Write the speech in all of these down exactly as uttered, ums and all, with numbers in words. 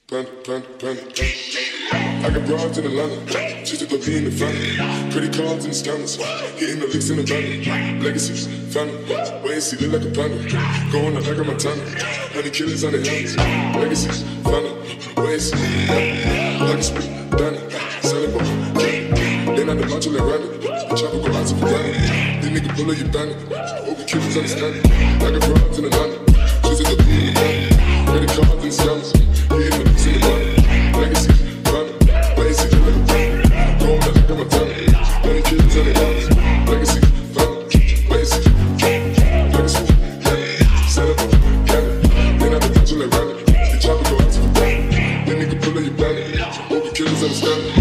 Panda, panda, panda, panda. I got broads in Atlanta, just to be in the family. Credit cards and the scammers, hitting the licks in the van. Legacies, family, wait and see, look like a panda. Going out like a Montana, honey killers on the hands. Legacies, family, wait and see, yeah. Like a street, Danny, selling ball, yeah. They not the macho like Randy, the chopper go out to the granny. This nigga pull up your bandit, hope the killers understand it. I got broads in Atlanta, just to be in the family. Credit cards and the scammers, hitting the licks in the van. Legacy, family, wait and see, look like a panda. Going out like a Montana, honey killers on the hands. Legacy, family, wait and see, legacy, yeah. Selling ball, yeah. They not the macho like Randy, the chopper go out to the granny. This nigga pull up your bandit, hope the killers understand it.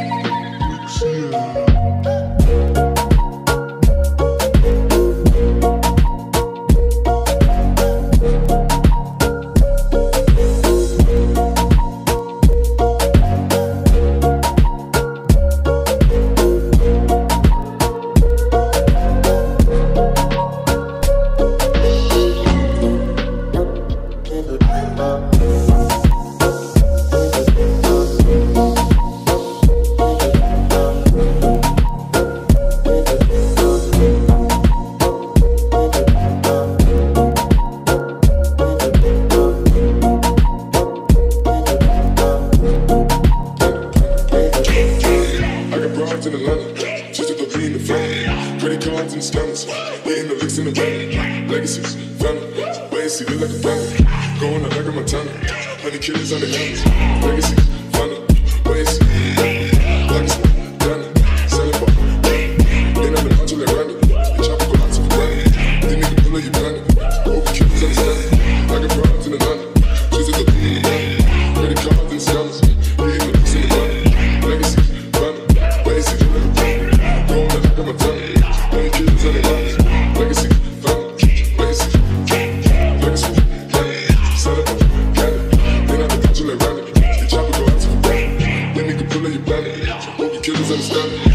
In Atlanta, just to be in the family. Credit cards and the scammers, hitting the licks in the van. Legacies, family, wait and see, look like a panda. Going out like a Montana, honey killers on the hands. Legacies, family, wait and see, yeah. Like a smoke, Danny, selling ball, yeah. They not the macho like Randy, the chopper go out to the granny. This nigga pull up your bandit, hope the killers understand it. I got broads in Atlanta, just to be in the family. Credit cards and the scammers, hitting the licks in the van. Legacies, family, wait and see, look like a panda. Going out like a Montana, honey killers on the hands. Legacy, family, wait and see, legacy, yeah. Selling ball, yeah. They not the macho like Randy, the chopper go out to the granny. This nigga pull up your bandit, hope the killers understand it.